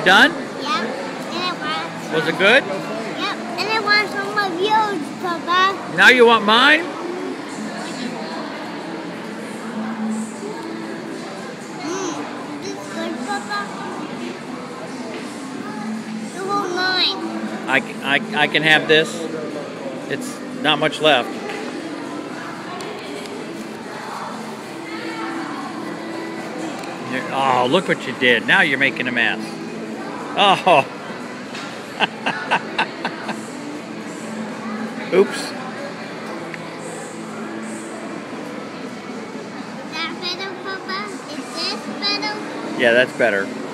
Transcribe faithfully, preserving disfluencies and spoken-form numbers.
done? Yeah. And I want. Was it good? Yep. And I want some of yours, Papa. Now you want mine? Mm. Is this good, Papa? The whole nine. I, I, I can have this. It's not much left. You're- oh, look what you did. Now you're making a mess. Oh. Oops. Is that better, Papa? Is this better? Yeah, that's better.